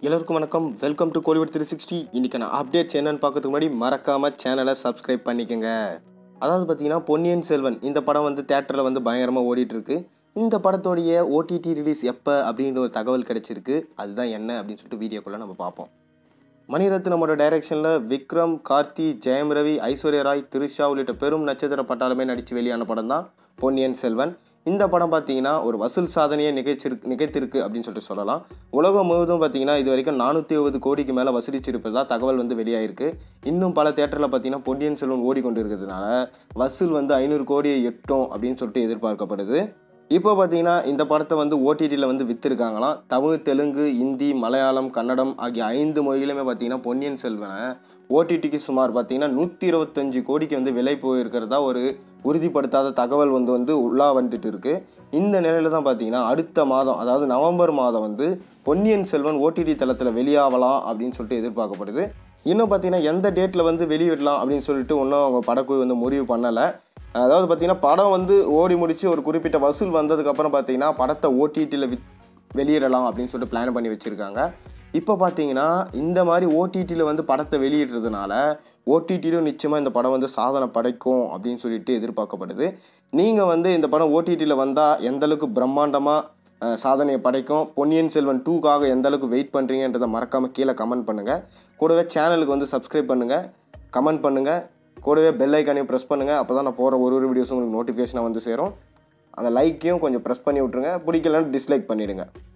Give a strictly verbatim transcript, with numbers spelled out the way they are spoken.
எல்லாருக்கும் வணக்கம். Welcome to Kollywood three sixty. இன்றைக்கான அப்டேட்ஸ் என்னென்னு பார்க்கறதுக்கு முன்னாடி மறக்காமல் சேனலை சப்ஸ்கிரைப் பண்ணிக்கோங்க. அதாவது பார்த்தீங்கன்னா பொன்னியின் செல்வன் இந்த படம் வந்து தேட்டரில் வந்து பயங்கரமாக ஓடிட்டுருக்கு. இந்த படத்தோடைய ஓடிடி ரிலீஸ் எப்போ அப்படின்ற ஒரு தகவல் கிடச்சிருக்கு. அதுதான் என்ன அப்படின்னு சொல்லிட்டு வீடியோக்குள்ளே நம்ம பார்ப்போம். மணிரத்னமோட டைரக்ஷனில் விக்ரம், கார்த்தி, ஜெயம்ரவி, ஐஸ்வர்யா ராய், த்ரிஷா உள்ளிட்ட பெரும் நட்சத்திர பட்டாளமே நடித்து வெளியான படம் தான் பொன்னியின் செல்வன். இந்த படம் பார்த்தீங்கன்னா ஒரு வசூல் சாதனையை நிகழ்ச்சிருக்கு நிகழ்த்திருக்கு அப்படின்னு சொல்லிட்டு சொல்லலாம். உலகம் முழுவதும் பார்த்தீங்கன்னா இது வரைக்கும் நானூற்றி எழுபது கோடிக்கு மேலே வசூலிச்சிருப்பதா தகவல் வந்து வெளியாயிருக்கு. இன்னும் பல தேட்டரில் பார்த்தீங்கன்னா பொன்னியின் செல்வன் ஓடிக்கொண்டு இருக்கிறதுனால வசூல் வந்து ஐநூறு கோடியை எட்டும் அப்படின்னு சொல்லிட்டு எதிர்பார்க்கப்படுது. இப்போ பார்த்தீங்கன்னா இந்த படத்தை வந்து ஓடிடியில் வந்து விற்றுருக்காங்களாம். தமிழ், தெலுங்கு, ஹிந்தி, மலையாளம், கன்னடம் ஆகிய ஐந்து மொழிகளுமே பார்த்தீங்கன்னா பொன்னியின் செல்வனை ஓடிடிக்கு சுமார் பார்த்தீங்கன்னா நூற்றி இருபத்தஞ்சு கோடிக்கு வந்து விலை போயிருக்கிறதா ஒரு உறுதிப்படுத்தாத தகவல் வந்து வந்து உள்ளா வந்துட்டு இருக்குது. இந்த நிலையில் தான் பார்த்தீங்கன்னா அடுத்த மாதம், அதாவது நவம்பர் மாதம் வந்து பொன்னியின் செல்வன் ஓடிடி தளத்தில் வெளியாகலாம் அப்படின்னு சொல்லிட்டு எதிர்பார்க்கப்படுது. இன்னும் பார்த்தீங்கன்னா எந்த டேட்டில் வந்து வெளியிடலாம் அப்படின்னு சொல்லிட்டு இன்னும் அவங்க படக்குழு வந்து முடிவு பண்ணலை. அதாவது பார்த்திங்கன்னா படம் வந்து ஓடி முடித்து ஒரு குறிப்பிட்ட வசூல் வந்ததுக்கப்புறம் பார்த்திங்கன்னா படத்தை ஓடிடியில் வித் வெளியிடலாம் அப்படின்னு சொல்லிட்டு பிளான் பண்ணி வச்சுருக்காங்க. இப்போ பார்த்தீங்கன்னா இந்த மாதிரி ஓடிடியில் வந்து படத்தை வெளியிடுறதுனால ஓடிடியிலும் நிச்சயமாக இந்த படம் வந்து சாதனை படைக்கும் அப்படின்னு சொல்லிட்டு எதிர்பார்க்கப்படுது. நீங்கள் வந்து இந்த படம் ஓடிடியில் வந்தால் எந்தளவுக்கு பிரம்மாண்டமாக சாதனையை படைக்கும், பொன்னியின் செல்வன் டூக்காக எந்தளவுக்கு வெயிட் பண்ணுறீங்கன்றதை மறக்காமல் கீழே கமெண்ட் பண்ணுங்கள். கூடவே சேனலுக்கு வந்து சப்ஸ்கிரைப் பண்ணுங்கள், கமெண்ட் பண்ணுங்கள், கூடவே பெல் ஐக்கானையும் ப்ரெஸ் பண்ணுங்கள். அப்போ தான் நான் போகிற ஒரு ஒரு வீடியோஸும் உங்களுக்கு நோட்டிஃபிகேஷனாக வந்து சேரும். அந்த லைக்கையும் கொஞ்சம் ப்ரெஸ் பண்ணி விட்ருங்க. பிடிக்கலன்னு டிஸ்லைக் பண்ணிவிடுங்க.